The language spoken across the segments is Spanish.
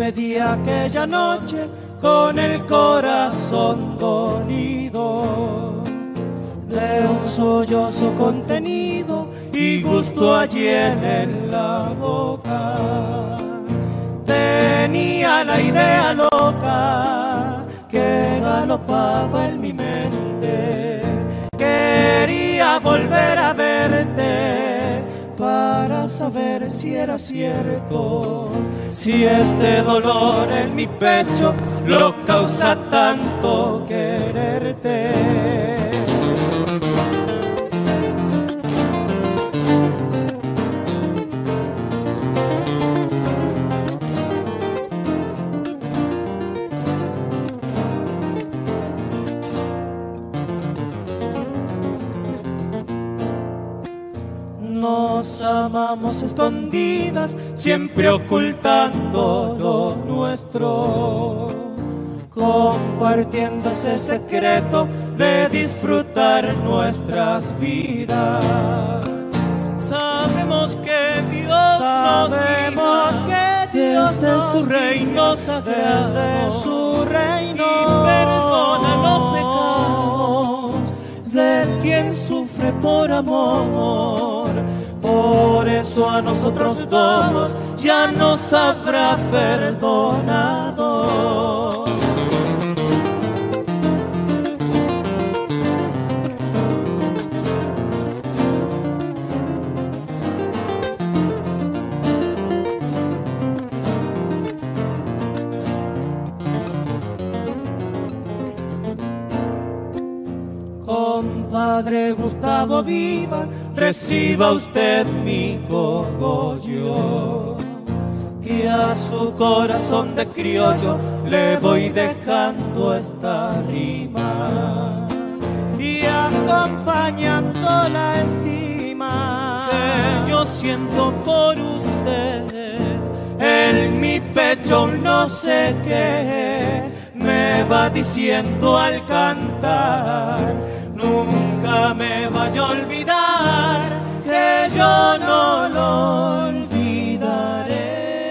me di aquella noche con el corazón dolido de un sollozo contenido y gusto allí en la boca. Tenía la idea loca que galopaba en mi mente. Quería volver a verte para saber si era cierto, si este dolor en mi pecho lo causa tanto quererte. Nos amamos escondidas, siempre ocultando lo nuestro, compartiendo ese secreto de disfrutar nuestras vidas. Sabemos que Dios nos guía desde su reino sagrado, y perdona los pecados de quien sufre por amor. Por eso a nosotros todos ya nos habrá perdonado. Compadre Gustavo Viva, reciba usted mi cogollo, que a su corazón de criollo le voy dejando esta rima, y acompañando la estima que yo siento por usted, en mi pecho no sé qué me va diciendo al cantar. Nunca me vaya a olvidar, que yo no lo olvidaré.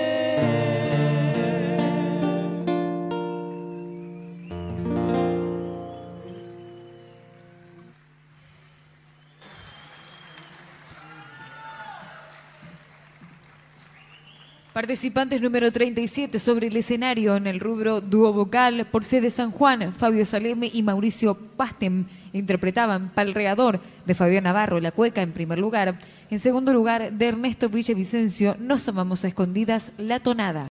Participantes número 37 sobre el escenario en el rubro dúo vocal por sede San Juan, Fabio Saleme y Mauricio Pastem interpretaban Palreador de Fabián Navarro, La Cueca en primer lugar. En segundo lugar, de Ernesto Villavicencio, Nos amamos a escondidas, La Tonada.